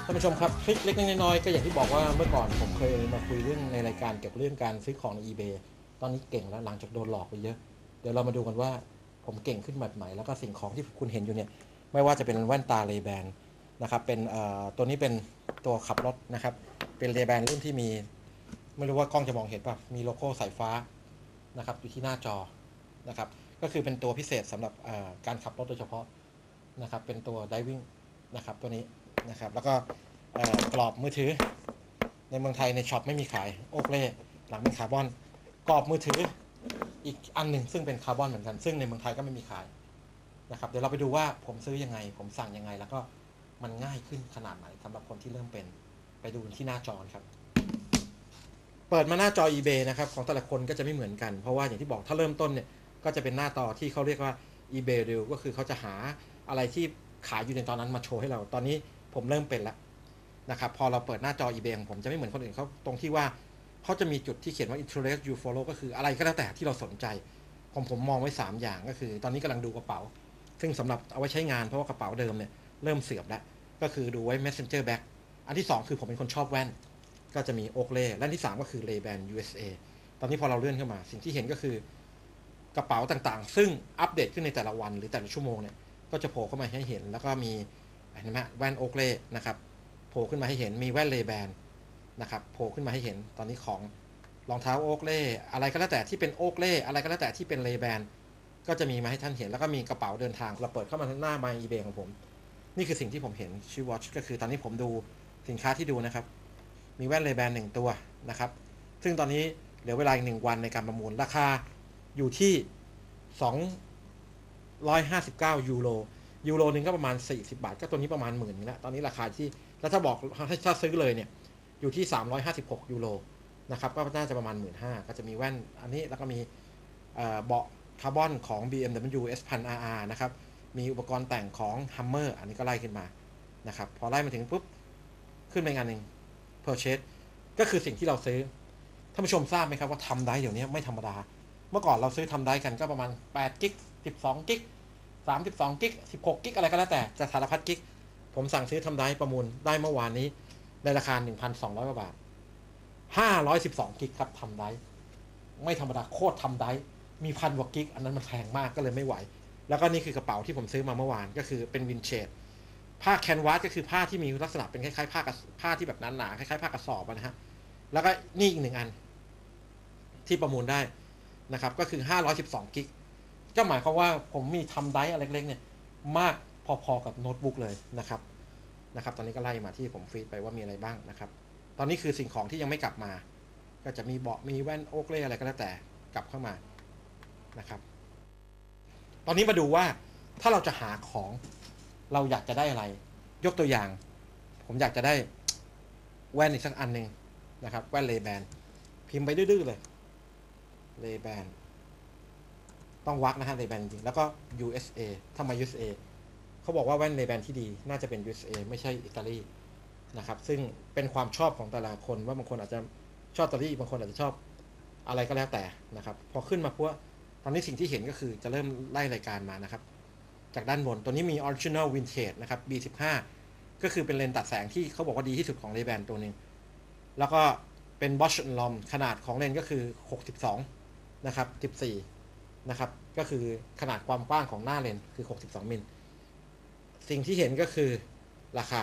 ท่านผู้ชมครับคลิกเล็กน้อยก็อย่างที่บอกว่าเมื่อก่อนผมเคยมาคุยเรื่องในรายการเกี่ยวกับเรื่องการซื้อของใน eBay ตอนนี้เก่งแล้วหลังจากโดนหลอกไปเยอะเดี๋ยวเรามาดูกันว่าผมเก่งขึ้นแบบไหนแล้วก็สิ่งของที่คุณเห็นอยู่เนี่ยไม่ว่าจะเป็นแว่นตาเลแบนนะครับเป็นตัวนี้เป็นตัวขับรถนะครับเป็นเลแบนรุ่นที่มีไม่รู้ว่ากล้องจะมองเห็นป่ะมีโลโก้สายฟ้านะครับอยู่ที่หน้าจอนะครับก็คือเป็นตัวพิเศษสำหรับการขับรถโดยเฉพาะนะครับเป็นตัว Diving นะครับตัวนี้นะครับแล้วก็กรอบมือถือในเมืองไทยในช็อปไม่มีขายโอ๊กเล่หลังเป็นคาร์บอนกรอบมือถืออีกอันหนึ่งซึ่งเป็นคาร์บอนเหมือนกันซึ่งในเมืองไทยก็ไม่มีขายนะครับเดี๋ยวเราไปดูว่าผมซื้อยังไงผมสั่งยังไงแล้วก็มันง่ายขึ้นขนาดไหนสำหรับคนที่เริ่มเป็นไปดูที่หน้าจอครับเปิดมาหน้าจอ eBay นะครับของแต่ละคนก็จะไม่เหมือนกันเพราะว่าอย่างที่บอกถ้าเริ่มต้นเนี่ยก็จะเป็นหน้าต่อที่เขาเรียกว่า eBay Deal ก็คือเขาจะหาอะไรที่ขายอยู่ในตอนนั้นมาโชว์ให้เราตอนนี้ผมเริ่มเป็นแล้วนะครับพอเราเปิดหน้าจอ eBay ของผมจะไม่เหมือนคนอื่นเขาตรงที่ว่าเขาจะมีจุดที่เขียนว่า interest you follow ก็คืออะไรก็แล้วแต่ที่เราสนใจผมมองไว้3อย่างก็คือตอนนี้กำลังดูกระเป๋าซึ่งสำหรับเอาไว้ใช้งานเพราะว่ากระเป๋าเดิมเนี่ยเริ่มเสื่อมแล้วก็คือดูไว้ messenger bag อันที่2คือผมเป็นคนชอบแว่นก็จะมีโอ๊กเล่และที่3ก็คือ Ray-Ban USA ตอนนี้พอเราเลื่อนเข้ามาสิ่งที่เห็นก็คือกระเป๋าต่างๆซึ่งอัปเดตขึ้นในแต่ละวันหรือแต่ละชั่วโมงเนี่ยก็จะโผล่เข้ามาให้เห็นแล้วก็มีเห็นไหมแว่นโอ๊กเล่นะครับโผล่ขึ้นมาให้เห็นมีแว่น Ray-Ban นะครับโผล่ขึ้นมาให้เห็นตอนนี้ของรองเท้าโอ๊กเล่อะไรก็แล้วแต่ที่เป็นโอ๊กเล่อะไรก็แล้วแต่ที่เป็น Ray-Ban ก็จะมีมาให้ท่านเห็นแล้วก็มีกระเป๋าเดินทางเราเปิดเข้ามาหน้า My eBay ของผมนี่คือสิ่งที่ผมเห็นชื่อ Watch ก็คือตอนนี้ผมดูสินค้าที่ดูนะครับมีแว่น Ray-Ban 1ตัวนะครับซึ่งตอนนี้เหลือเวลาอีก1วันในการประมูลราคาอยู่ที่259ยูโรนึงก็ประมาณ40บาทก็ตัวนี้ประมาณ10,000นึงแล้วตอนนี้ราคาที่แล้วถ้าบอกถ้าซื้อเลยเนี่ยอยู่ที่356ยูโรนะครับก็น่าจะประมาณ 15,000ก็จะมีแว่นอันนี้แล้วก็มีเบาะคาร์บอนของ BMW S1000 RR นะครับมีอุปกรณ์แต่งของ Hummer อันนี้ก็ไล่ขึ้นมานะครับพอไล่มาถึงปุ๊บขึ้นไปงานหนึ่ง Purchase ก็คือสิ่งที่เราซื้อท่านผู้ชมทราบไหมครับว่าทำได้เดี๋ยวนี้ไม่ธรรมดาเมื่อก่อนเราซื้อทำได้กันก็ประมาณ8กิก12กิก32กิก16กิกอะไรก็แล้วแต่จะสารพัดกิกผมสั่งซื้อทำได้ประมูลได้เมื่อวานนี้ในราคา 1,200 กว่าบาท512กิกครับทำได้ไม่ธรรมดาโคตรทำได้มี1,000 กว่ากิกอันนั้นมันแพงมากก็เลยไม่ไหวแล้วก็นี่คือกระเป๋าที่ผมซื้อมาเมื่อวานก็คือเป็นวินเชจผ้าแคนวาสก็คือผ้าที่มีลักษณะเป็นคล้ายๆผ้าที่แบบหนาๆคล้ายๆผ้ากระสอบนะฮะแล้วก็นี่อีก1อันที่ประมูลได้นะครับก็คือ512กิกก็หมายความว่าผมมีทำได้อะไรเล็กๆเนี่ยมากพอๆกับโน้ตบุ๊กเลยนะครับตอนนี้ก็ไล่มาที่ผมฟีดไปว่ามีอะไรบ้างนะครับตอนนี้คือสิ่งของที่ยังไม่กลับมาก็จะมีเบาะมีแว่นโอ๊กเล่อะไรก็แล้วแต่กลับเข้ามานะครับตอนนี้มาดูว่าถ้าเราจะหาของเราอยากจะได้อะไรยกตัวอย่างผมอยากจะได้แว่นอีกสักอันหนึ่งนะครับแว่น Ray-Ban พิมพ์ไปดื้อๆเลย Ray-Ban ต้องวักนะฮะ Ray-Ban จริงแล้วก็ USA ถ้ามา USA เขาบอกว่าแว่น Ray-Ban ที่ดีน่าจะเป็น USA ไม่ใช่อิตาลีนะครับซึ่งเป็นความชอบของแต่ละคนว่าบางคนอาจจะชอบอิตาลีบางคนอาจจะชอบอะไรก็แล้วแต่นะครับพอขึ้นมาพวกตอนนี้สิ่งที่เห็นก็คือจะเริ่มไล่รายการมานะครับจากด้านบนตัวนี้มี Original Vintage นะครับ B15 ก็คือเป็นเลนส์ตัดแสงที่เขาบอกว่าดีที่สุดของ Ray-Ban ตัวนึงแล้วก็เป็น Bosch Lom ขนาดของเลนส์ก็คือ62นะครับ14นะครับก็คือขนาดความกว้างของหน้าเลนคือ62มิลสิ่งที่เห็นก็คือราคา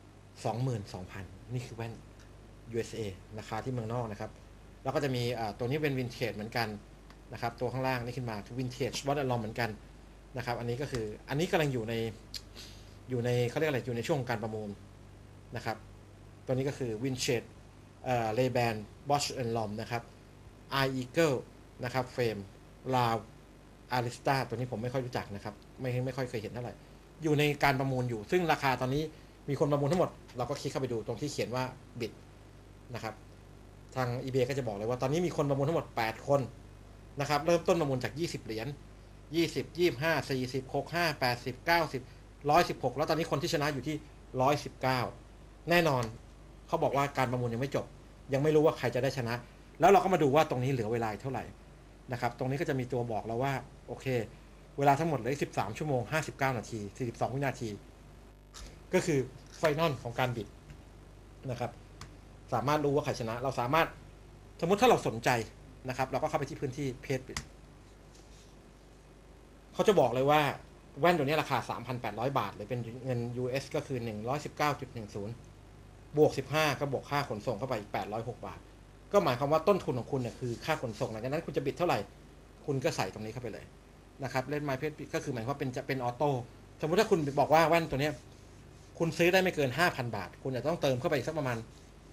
22,000 นี่คือแว่น USA ราคาที่เมืองนอกนะครับแล้วก็จะมีตัวนี้เป็นวินเทจเหมือนกันนะครับตัวข้างล่างนี่ขึ้นมาคือวินเทจวัดอารมณ์เหมือนกันนะครับอันนี้ก็คืออันนี้กำลังอยู่ในเขาเรียกอะไรอยู่ในช่วงการประมูลนะครับตัวนี้ก็คือวินเทจRay-Ban Bosch Lom นะครับ Eye Eagle นะครับเฟรมลาวอาริสตาตัวนี้ผมไม่ค่อยรู้จักนะครับไม่ค่อยเคยเห็นเท่าไหร่อยู่ในการประมูลอยู่ซึ่งราคาตอนนี้มีคนประมูลทั้งหมดเราก็คลิกเข้าไปดูตรงที่เขียนว่าบิดนะครับทาง eBay ก็จะบอกเลยว่าตอนนี้มีคนประมูลทั้งหมด8คนนะครับเริ่มต้นประมูลจาก20เหรียญ20 25 40 65 80 90 116แล้วตอนนี้คนที่ชนะอยู่ที่119แน่นอนเขาบอกว่าการประมูลยังไม่จบยังไม่รู้ว่าใครจะได้ชนะแล้วเราก็มาดูว่าตรงนี้เหลือเวลาเท่าไหร่นะครับตรงนี้ก็จะมีตัวบอกเราว่าโอเคเวลาทั้งหมดเหลือ13ชั่วโมง59นาที42วินาทีก็คือไฟนอลของการบิดนะครับสามารถรู้ว่าใครชนะเราสามารถสมมุติถ้าเราสนใจนะครับเราก็เข้าไปที่พื้นที่เพจเขาจะบอกเลยว่าแว่นตัวนี้ราคา 3,800 บาทเลยเป็นเงิน US ก็คือ 119.10 บวก 15 ก็บวกค่าขนส่งเข้าไปอีก806 บาทก็หมายความว่าต้นทุนของคุณเนี่ยคือค่าขนส่งหลังจากนั้นคุณจะบิดเท่าไหร่คุณก็ใส่ตรงนี้เข้าไปเลยนะครับเล่นไมเพจก็คือหมายความว่าจะเป็นออโต้สมมุติถ้าคุณบอกว่าแว่นตัวนี้คุณซื้อได้ไม่เกิน 5,000 บาทคุณจะต้องเติมเข้าไปอีกสักประมาณ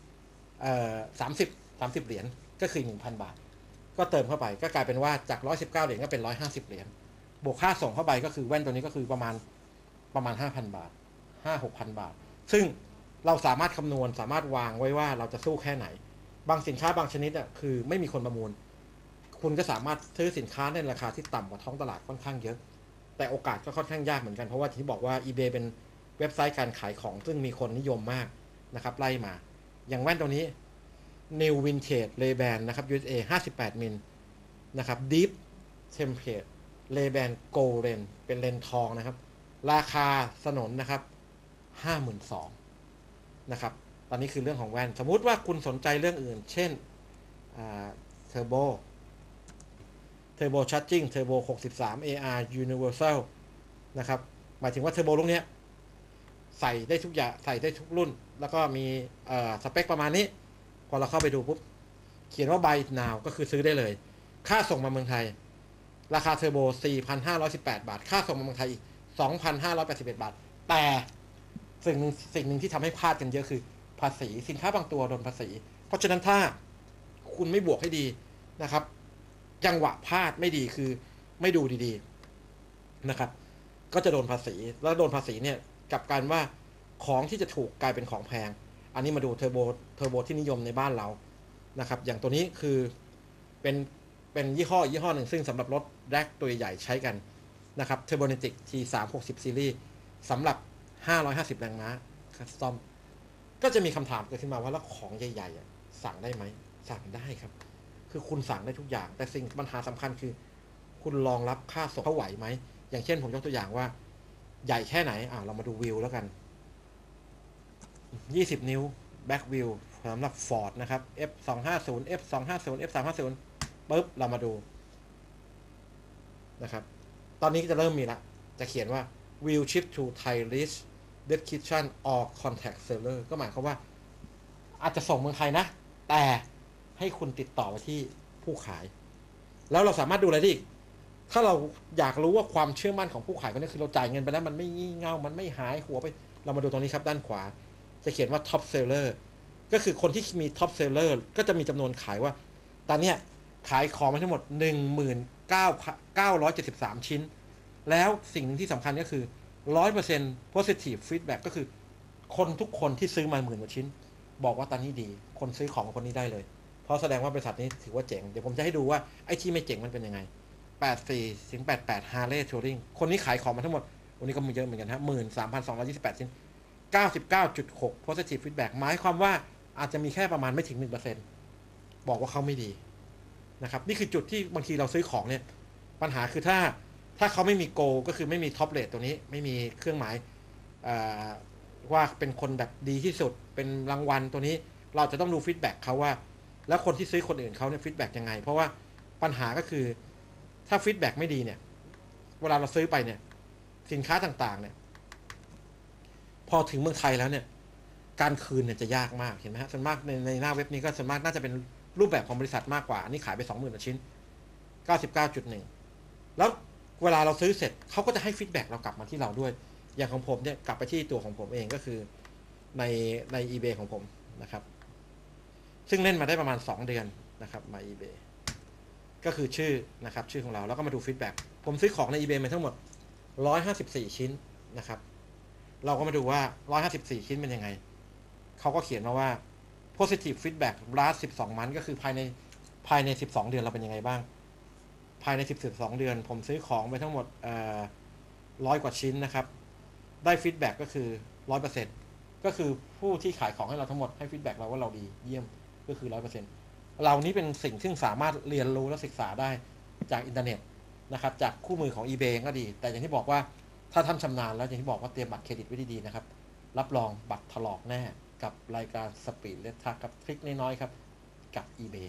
30 เหรียญก็คือ 1,000 บาทก็เติมเข้าไปก็กลายเป็นว่าจาก119 เหรียญก็เป็น150 เหรียญบวกค่าส่งเข้าไปก็คือแว่นตัวนี้ก็คือประมาณ 5,000 บาท 5-6,000 บาทซึ่งเราสามารถคำนวณสามารถวางไว้ว่าเราจะสู้แค่ไหนบางสินค้าบางชนิดอ่ะคือไม่มีคนประมูลคุณก็สามารถซื้อสินค้าในราคาที่ต่ำกว่าท้องตลาดค่อนข้างเยอะแต่โอกาสก็ค่อนข้างยากเหมือนกันเพราะว่าที่บอกว่า eBay เป็นเว็บไซต์การขายของซึ่งมีคนนิยมมากนะครับไล่มาอย่างแว่นตัวนี้ New Vintage Ray-Ban นะครับ USA 58 มิลนะครับ Deep Template Ray-Ban Gold Lens เป็นเลนส์ทองนะครับราคาสนนนะครับ 52,000 นะครับตอนนี้คือเรื่องของแว่นสมมุติว่าคุณสนใจเรื่องอื่นเช่นเทอร์โบชาร์จิ่งเทอร์โบ63 AR Universal นะครับหมายถึงว่าเทอร์โบลูกเนี้ยใส่ได้ทุกอย่างใส่ได้ทุกรุ่นแล้วก็มีสเปคประมาณนี้พอเราเข้าไปดูปุ๊บเขียนว่า buy now ก็คือซื้อได้เลยค่าส่งมาเมืองไทยราคาเทอร์โบ 4,518 บาทค่าส่งมาเมืองไทยอีก 2,581 บาทแต่สิ่งหนึ่งที่ทำให้พลาดกันเยอะคือภาษีสินค้าบางตัวโดนภาษีเพราะฉะนั้นถ้าคุณไม่บวกให้ดีนะครับจังหวะพลาดไม่ดีคือไม่ดูดีๆนะครับก็จะโดนภาษีแล้วโดนภาษีเนี่ยกับการว่าของที่จะถูกกลายเป็นของแพงอันนี้มาดูเทอร์โบที่นิยมในบ้านเรานะครับอย่างตัวนี้คือเป็นยี่ห้อหนึ่งซึ่งสำหรับรถแร็คตัวใหญ่ใช้กันนะครับ Turbonetic T360 Series สำหรับ550 แรงม้าคัสตอมก็จะมีคำถามเกิดขึ้นมาว่าแล้วของใหญ่ๆสั่งได้ไหมสั่งได้ครับคือคุณสั่งได้ทุกอย่างแต่สิ่งปัญหาสำคัญคือคุณรองรับค่าส่งเขาไหวไหมอย่างเช่นผมยกตัวอย่างว่าใหญ่แค่ไหนเรามาดูวิวแล้วกัน20 นิ้วแบ็ควิวสำหรับ Ford นะครับ F250 F250 F350 ปุ๊บเรามาดูนะครับตอนนี้จะเริ่มมีละจะเขียนว่า will ship to Thai list description or contact seller ก็หมายความว่าอาจจะส่งเมืองไทยนะแต่ให้คุณติดต่อไปที่ผู้ขายแล้วเราสามารถดูอะไรได้อีกถ้าเราอยากรู้ว่าความเชื่อมั่นของผู้ขายคนนี้คือเราจ่ายเงินไปแล้วมันไม่งี่เง่ามันไม่หายหัวไปเรามาดูตรงนี้ครับด้านขวาจะเขียนว่า top seller ก็คือคนที่มี top seller ก็จะมีจำนวนขายว่าตอนนี้ขายของมาทั้งหมด 19,973 ชิ้นแล้วสิ่งหนึ่งที่สำคัญก็คือ 100% positive feedback ก็คือคนทุกคนที่ซื้อมา10,000 กว่าชิ้นบอกว่าตอนนี้ดีคนซื้อของคนนี้ได้เลยเพราะแสดงว่าบริษัทนี้ถือว่าเจ๋งเดี๋ยวผมจะให้ดูว่าไอ้ที่ไม่เจ๋งมันเป็นยังไง84ถึง88 Harley Touring คนนี้ขายของมาทั้งหมดวันนี้ก็มีเยอะเหมือนกันฮะ 13,228 ชิ้น 99.6 positive feedback หมายความว่าอาจจะมีแค่ประมาณไม่ถึง 1% บอกว่าเขาไม่ดีนะครับนี่คือจุดที่บางทีเราซื้อของเนี่ยปัญหาคือถ้าเขาไม่มีโกก็คือไม่มีท็อปเรทตัวนี้ไม่มีเครื่องหมายว่าเป็นคนแบบดีที่สุดเป็นรางวัลตัวนี้เราจะต้องดูฟีดแบ็กเขาว่าแล้วคนที่ซื้อคนอื่นเขาเนี่ยฟีดแบ็กยังไงเพราะว่าปัญหาก็คือถ้าฟีดแบ็กไม่ดีเนี่ยเวลาเราซื้อไปเนี่ยสินค้าต่างๆเนี่ยพอถึงเมืองไทยแล้วเนี่ยการคืนเนี่ยจะยากมากเห็นไหมฮะส่วนมากในหน้าเว็บนี้ก็ส่วนมากน่าจะเป็นรูปแบบของบริษัทมากกว่าอันนี้ขายไป 20,000 กว่าชิ้น 99.1 แล้วเวลาเราซื้อเสร็จเขาก็จะให้ฟีดแบ็กเรากลับมาที่เราด้วยอย่างของผมเนี่ยกลับไปที่ตัวของผมเองก็คือใน eBay ของผมนะครับซึ่งเล่นมาได้ประมาณ2 เดือนนะครับมา eBay ก็คือชื่อนะครับชื่อของเราแล้วก็มาดูฟีดแบ็กผมซื้อของใน eBay มาทั้งหมด154 ชิ้นนะครับเราก็มาดูว่า154 ชิ้นเป็นยังไงเขาก็เขียนมาว่า positive feedback last 12 months ก็คือภายใน12 เดือนเราเป็นยังไงบ้างภายใน12 เดือนผมซื้อของไปทั้งหมด100 กว่าชิ้นนะครับได้ฟีดแบ็กก็คือ 100% ก็คือผู้ที่ขายของให้เราทั้งหมดให้ฟีดแบ็กเราว่าเราดีเยี่ยมก็คือ 100% เรานี้เป็นสิ่งที่สามารถเรียนรู้และศึกษาได้จากอินเทอร์เน็ตนะครับจากคู่มือของ eBay ก็ดีแต่อย่างที่บอกว่าถ้าท่านชำนาญแล้วอย่างที่บอกว่าเตรียมบัตรเครดิตไว้ดีๆนะครับรับรองบัตรถลอกแน่กับรายการสปีดเลททักกับทริคน้อยๆครับกับ eBay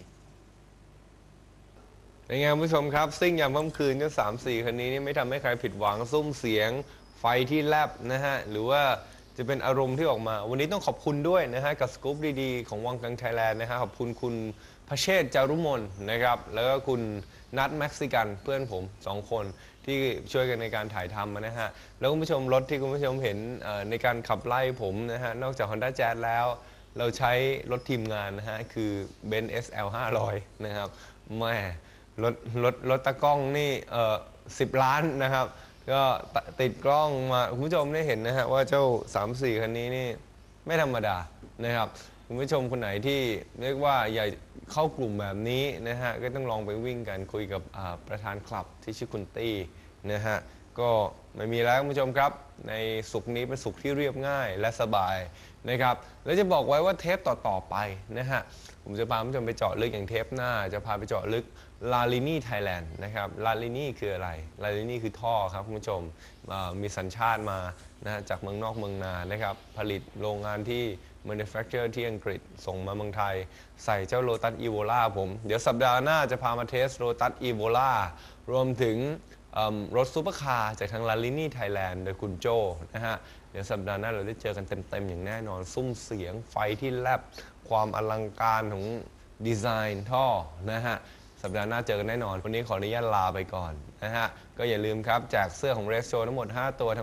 เป็นไงคุณผู้ชมครับซิ่งยามค่ำคืนก็3-4คันนี้นี่ไม่ทำให้ใครผิดหวังซุ้มเสียงไฟที่แลบนะฮะหรือว่าจะเป็นอารมณ์ที่ออกมาวันนี้ต้องขอบคุณด้วยนะฮะกับสกู๊ปดีๆของวังกังไทยแลนด์นะฮะขอบคุณคุณพเชษฐ์จารุมนนะครับแล้วก็คุณนัทเม็กซิกันเพื่อนผม2คนที่ช่วยกันในการถ่ายทำนะฮะแล้วคุณผู้ชมรถที่คุณผู้ชมเห็นในการขับไล่ผมนะฮะนอกจาก Honda Jazz แล้วเราใช้รถทีมงานนะฮะคือ Benz SL 500นะครับแม่รถตะกล้องนี่10 ล้านนะครับก็ติดกล้องมาคุณผู้ชมได้เห็นนะฮะว่าเจ้า 3-4 คันนี้นี่ไม่ธรรมดานะครับคุณผู้ชมคนไหนที่เรียกว่าอยากเข้ากลุ่มแบบนี้นะฮะก็ต้องลองไปวิ่งกันคุยกับประธานคลับที่ชื่อคุณตี้นะฮะก็ไม่มีแล้วคุณผู้ชมครับในสุขนี้เป็นสุขที่เรียบง่ายและสบายนะครับแล้วจะบอกไว้ว่าเทปต่อๆไปนะฮะผมจะพาคุณผู้ชมไปเจาะลึกอย่างเทปหน้าจะพาไปเจาะลึกลาลินี่ไทยแลนด์นะครับลาลินี่คืออะไรลาลินี่คือท่อครับคุณผู้ชมมีสัญชาติมานะจากเมืองนอกเมืองนานะครับผลิตโรงงานที่ manufacture ที่อังกฤษส่งมาเมืองไทยใส่เจ้าโ Lotus Evola ผมเดี๋ยวสัปดาห์หน้าจะพามาเทส Lotus Evola รวมถึงรถซูเปอร์คาร์จากทางลาลินี่ไทยแลนด์โดยคุณโจนะฮะเดี๋ยวสัปดาห์หน้าเราได้เจอกันเต็มๆอย่างแน่นอนซุ้มเสียงไฟที่แลบความอลังการของดีไซน์ท่อนะฮะสัปดาห์หน้าเจอกันแน่นอนวันนี้ขออนุญาตลาไปก่อนนะฮะก็อย่าลืมครับแจกเสื้อของ Race Show ทั้งหมด5ตัวทาง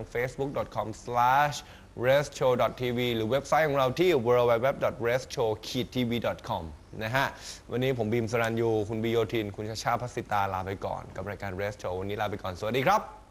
facebook.com/raceshow.tv หรือเว็บไซต์ของเราที่ www.raceshow-tv.com นะฮะวันนี้ผมบีมสรัญยูคุณบีโยทินคุณชาชาพัสสิตาลาไปก่อนกับรายการ Race Show วันนี้ลาไปก่อนสวัสดีครับ